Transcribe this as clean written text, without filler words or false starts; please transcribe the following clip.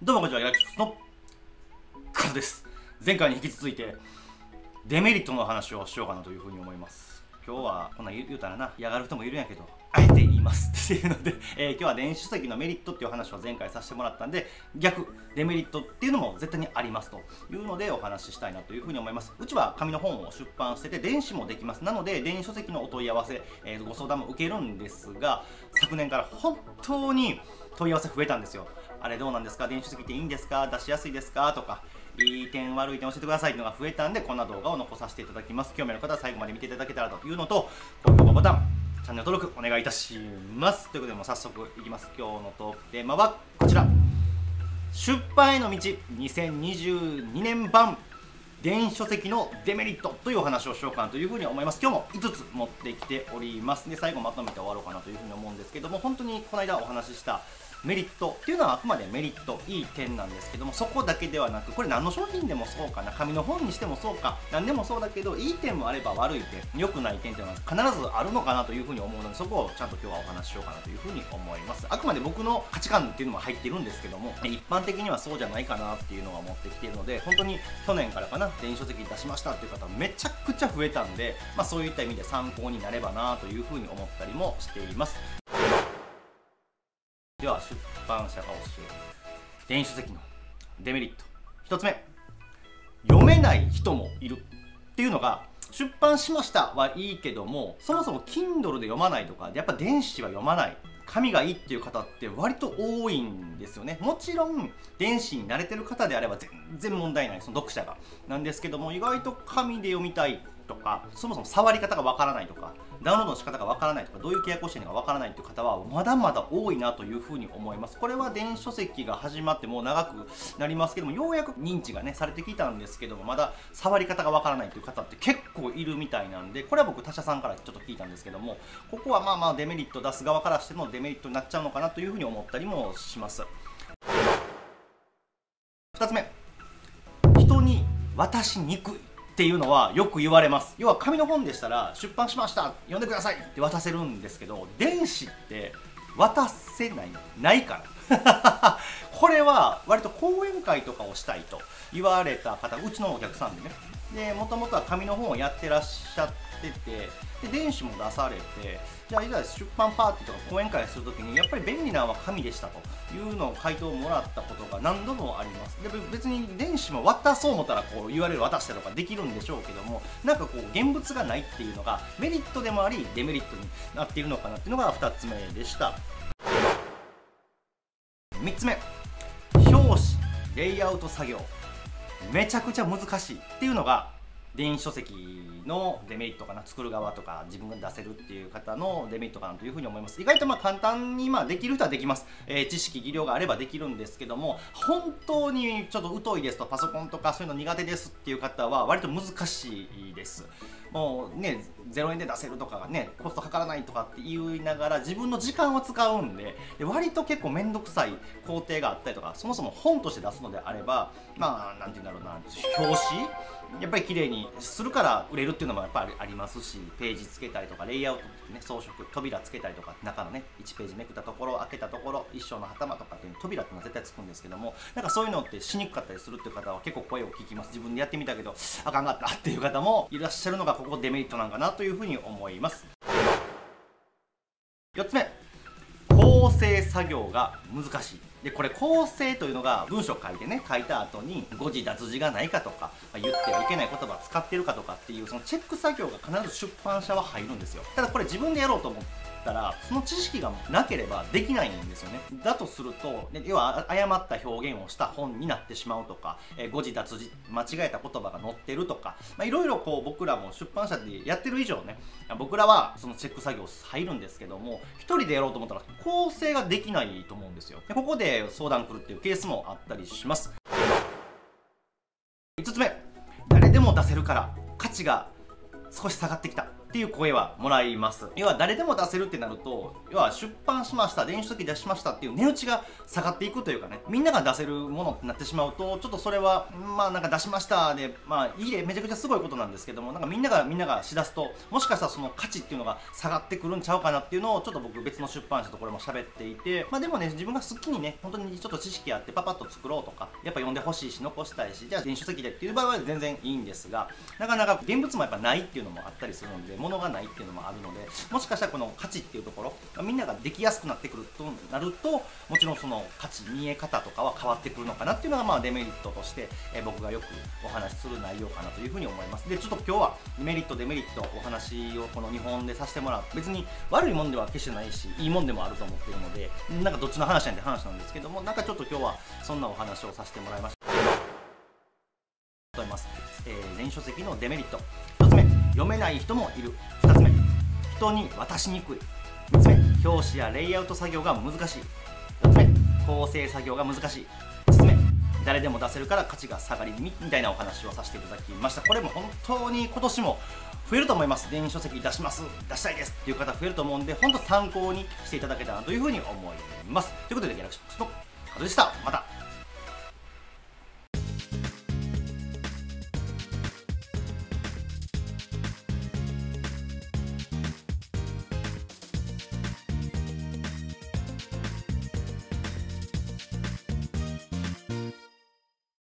どうもこんにちは、ヤラキフのカズです。前回に引き続いてデメリットの話をしようかなというふうに思います。今日はこんなん言うたらな、嫌がる人もいるんやけど、あえて言いますっていうので、今日は電子書籍のメリットっていう話を前回させてもらったんで、逆デメリットっていうのも絶対にありますというのでお話ししたいなというふうに思います。うちは紙の本を出版してて電子もできます。なので電子書籍のお問い合わせ、ご相談も受けるんですが、昨年から本当に問い合わせ増えたんですよ。あれどうなんですか、電子書籍っていいんですか、出しやすいですかとか、いい点悪い点教えてくださいというのが増えたんで、こんな動画を残させていただきます。興味ある方は最後まで見ていただけたらというのと、高評価ボタン、チャンネル登録お願いいたします。ということでもう早速いきます。今日のトークテーマはこちら、出版への道2022年版電子書籍のデメリットというお話をしようかなというふうに思います。今日も5つ持ってきておりますで、最後まとめて終わろうかなというふうに思うんですけども、本当にこの間お話ししたメリットっていうのはあくまでメリット、いい点なんですけども、そこだけではなく、これ何の商品でもそうかな、紙の本にしてもそうか、何でもそうだけど、いい点もあれば悪い点、良くない点っていうのは必ずあるのかなというふうに思うので、そこをちゃんと今日はお話ししようかなというふうに思います。あくまで僕の価値観っていうのも入っているんですけども、一般的にはそうじゃないかなっていうのは持ってきているので、本当に去年からかな、電子書籍出しましたっていう方めちゃくちゃ増えたんで、そういった意味で参考になればなというふうに思ったりもしています。では出版社が教える電子書籍のデメリット1つ目、読めない人もいるっていうのが、出版しましたはいいけども、そもそも Kindle で読まないとか、やっぱ電子は読まない、紙がいいっていう方って割と多いんですよね。もちろん電子に慣れてる方であれば全然問題ない、その読者がなんですけども、意外と紙で読みたいとか、そもそも触り方がわからないとか、ダウンロードの仕方がわからないとか、どういう契約をしているのかわからないという方はまだまだ多いなというふうに思います。これは電子書籍が始まってもう長くなりますけども、ようやく認知がねされてきたんですけども、まだ触り方がわからないという方って結構いるみたいなんで、これは僕他社さんからちょっと聞いたんですけども、ここはデメリット出す側からしてもデメリットになっちゃうのかなというふうに思ったりもします。2つ目、人に渡しにくいっていうのはよく言われます。要は紙の本でしたら出版しました読んでくださいって渡せるんですけど、電子って渡せないからこれは割と講演会とかをしたいと言われた方、うちのお客さんでね、もともとは紙の本をやってらっしゃってて、で電子も出されて、じゃあいざ出版パーティーとか講演会するときにやっぱり便利なのは紙でしたというのを回答をもらったことが何度もあります。で別に電子も渡そう思ったらこう URL 渡したりとかできるんでしょうけども、なんかこう現物がないっていうのがメリットでもありデメリットになっているのかなっていうのが2つ目でした。3つ目、表紙レイアウト作業めちゃくちゃ難しいっていうのが電子書籍のデメリットかな。作る側とか自分が出せるっていう方のデメリットかなというふうに思います。意外と簡単にできる人はできます。知識技量があればできるんですけども、本当にちょっと疎いですと、パソコンとかそういうの苦手ですっていう方は割と難しいです。もうね、0円で出せるとかがね、コストかからないとかって言いながら自分の時間を使うんで、割と結構面倒くさい工程があったりとか、そもそも本として出すのであれば、なんていうんだろうな、表紙やっぱり綺麗にするから売れるっていうのもやっぱりありますし、ページつけたりとかレイアウトね、装飾扉つけたりとか、中のね1ページめくったところ、開けたところ、一章の頭とかっていう扉っていうのは絶対つくんですけども、なんかそういうのってしにくかったりするっていう方は結構声を聞きます。自分でやってみたけどあかんかったっていう方もいらっしゃるのがここデメリットなんかなというふうに思います。4つ目、構成作業が難しい。でこれ構成というのが文章を書いてね、書いた後に誤字脱字がないかとか、言ってはいけない言葉を使ってるかとかっていうそのチェック作業が必ず出版社は入るんですよ。ただこれ自分でやろうと思ったらその知識がなければできないんですよね。だとすると、要は誤った表現をした本になってしまうとか、誤字脱字間違えた言葉が載ってるとか、いろいろこう僕らも出版社でやってる以上ね、僕らはそのチェック作業入るんですけども、一人でやろうと思ったら構成ができないと思うんですよ。でここで相談来るっていうケースもあったりします。5つ目、誰でも出せるから価値が少し下がってきたっっていう声はもらいます。要は誰でも出せるってなると、要は出版しました、電子書籍出しましたっていう値打ちが下がっていくというかね、みんなが出せるものってなってしまうと、ちょっとそれはまあなんか出しましたで、まあいいえ、めちゃくちゃすごいことなんですけども、なんかみんながしだすと、もしかしたらその価値っていうのが下がってくるんちゃうかなっていうのをちょっと僕別の出版社とこれも喋っていて、まあでもね、自分が好きにね、本当にちょっと知識あってパパッと作ろうとか、やっぱ読んでほしいし残したいし、じゃあ電子書籍でっていう場合は全然いいんですが、なかなか現物もやっぱないっていうのもあったりするので、物がないっていうのもあるので、もしかしたらこの価値っていうところ、みんなができやすくなってくるとなると、もちろんその価値、見え方とかは変わってくるのかなっていうのがまあデメリットとして、僕がよくお話しする内容かなというふうに思います。で、ちょっと今日はメリット、デメリットお話をこの2本でさせてもらう。別に悪いもんでは決してないし、いいもんでもあると思っているので、なんかどっちの話なんて話なんですけども、なんかちょっと今日はそんなお話をさせてもらいました。と思います。電子書籍のデメリット。1つ目、読めない人もいる。2つ目、人に渡しにくい。3つ目、表紙やレイアウト作業が難しい。4つ目、構成作業が難しい。5つ目、誰でも出せるから価値が下がり気味みたいなお話をさせていただきました。これも本当に今年も増えると思います。電子書籍出します、出したいですっていう方増えると思うんで、本当参考にしていただけたらなというふうに思います。ということで、ギャラクシーボックスの加藤でした。また。